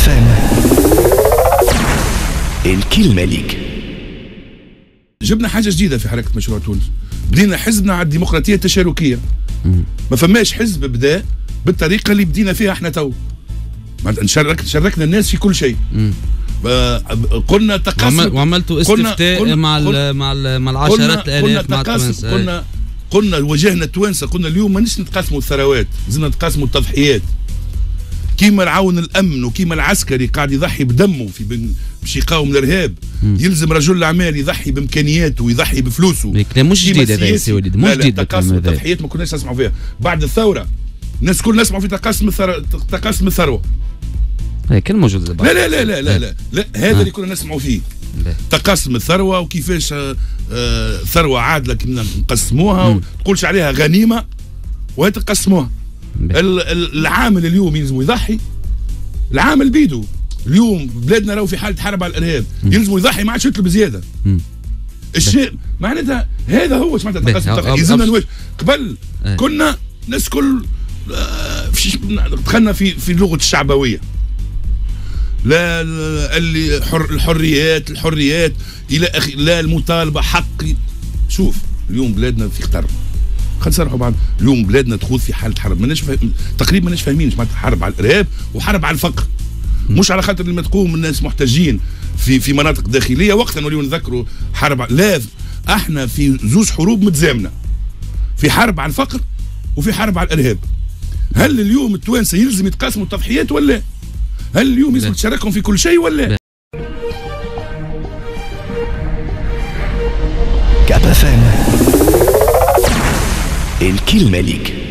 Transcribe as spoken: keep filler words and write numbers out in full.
فام الكلمة ليك. جبنا حاجة جديدة في حركة مشروع تونس، بدينا حزبنا على الديمقراطية التشاركية. ما فماش حزب بدا بالطريقة اللي بدينا فيها احنا تو. نشارك شاركنا الناس في كل شيء. قلنا تقاسم وعملتوا استفتاء قلنا مع ال مع ال مع العشرات الالاف مع التوانسه. قلنا قلنا واجهنا التوانسه، قلنا اليوم مانيش نتقاسموا الثروات، لازمنا نتقاسموا التضحيات. كيما العون الامن وكيما العسكري قاعد يضحي بدمه في باش يقاوم الارهاب، يلزم رجل الاعمال يضحي بامكانياته ويضحي بفلوسه. كلام مش جديد هذا يا سي وليد، مش جديد. تقاسم التضحيات ما كناش نسمعوا فيها. بعد الثوره الناس كل نسمعوا في تقاسم الثروه، تقاسم الثروه. هي كان موجود. لا لا لا لا لا لا, لا. هذا اللي كنا نسمعوا فيه. تقاسم الثروه وكيفاش آه ثروه عادله كنا نقسموها، وما تقولش عليها غنيمه وهي تقسموها. العامل اليوم يلزم يضحي، العامل بيدو اليوم بلادنا راهو في حاله حرب على الارهاب، يلزم يضحي، ما عادش يطلب زياده. الشيء معناتها هذا هو اش معناتها تقاسم الثروه. يلزمنا نواجه. قبل كنا ناس كل آه دخلنا في في لغه الشعبويه. لا اللي حر الحريات الحريات الى اخي، لا المطالبه حق. شوف اليوم بلادنا في خطر، خلينا نصرحوا بعض. اليوم بلادنا تخوض في حاله حرب، ماناش فاهم تقريبا، ماناش فاهمين ايش معناتها حرب على الارهاب وحرب على الفقر. مش على خاطر لما تقوم الناس محتاجين في في مناطق داخليه وقتها نوليو نذكروا حرب. لا، احنا في زوج حروب متزامنه، في حرب على الفقر وفي حرب على الارهاب. هل اليوم التوانسه يلزم يتقاسموا التضحيات ولا؟ هل اليوم يلزم تشاركهم في كل شيء ولا؟ كاب اف ام الكلمة ليك.